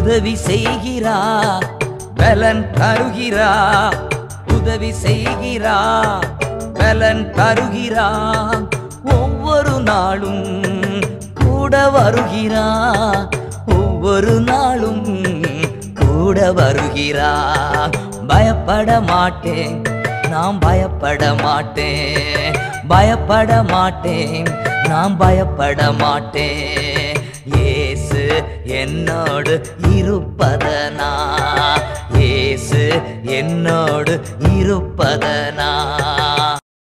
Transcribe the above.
உதவி செய்கிறார் பலன் தருகிறார் உதவி செய்கிறார் பலன் தருகிறார் ஒவ்வொரு நாளும் கூட வருகிறார் ஒவ்வொரு நாளும் கூட வருகிறார் பயப்பட மாட்டேன் நாம் பயப்பட மாட்டேன் பயப்பட மாட்டேன் நாம் பயப்பட மாட்டேன் இயேசு என்னோடு இருப்பதனா இயேசு என்னோடு இருப்பதனா